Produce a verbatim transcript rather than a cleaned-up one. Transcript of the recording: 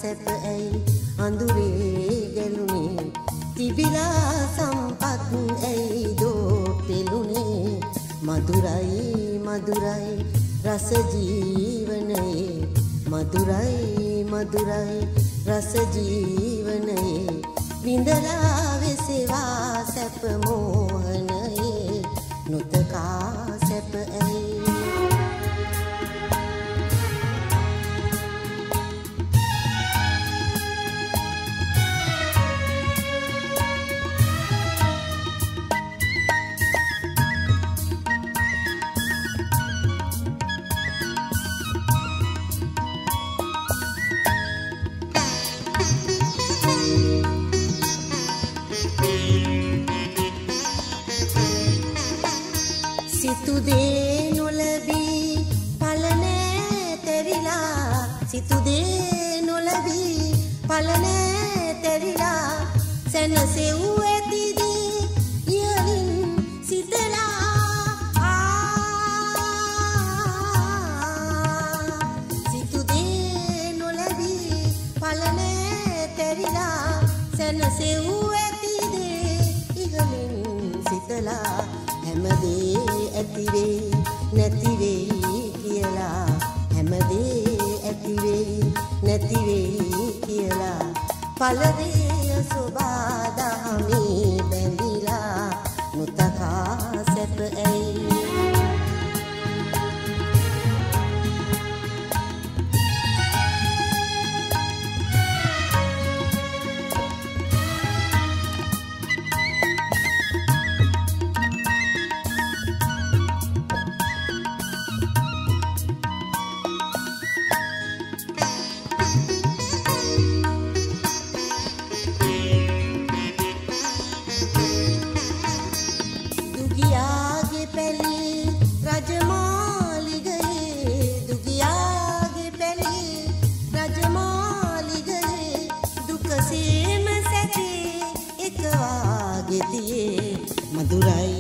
සැප ඇයි අඳුරේ ගැලුනේ තිබිලා සම්පත් ඇයි දෝ පෙළුනේ මధుරයි මధుරයි රස ජීවනයේ මధుරයි මధుරයි රස ජීවනයේ විඳලා වෙසෙවා සැප මෝහනයේ නොතකා සැප ඇයි සිතුදේ නොලබී පලනෑ තෙරිලා සිතුදේ නොලබී පලනෑ තෙරිලා සැනසෙව් ඇතිදී ඉහලින් සිතලා සිතුදේ නොලබී පලනෑ තෙරිලා සැනසෙව් ඇතිදී ඉහලින් සිතලා හැමදේ ඇතිවේ නැතිවෙයි කියලා හැමදේ ඇතිවෙයි නැතිවෙයි කියලා පළදේ සෝබා දහමේ බැඳිලා නොතකා සැප ඇයි මధුරයි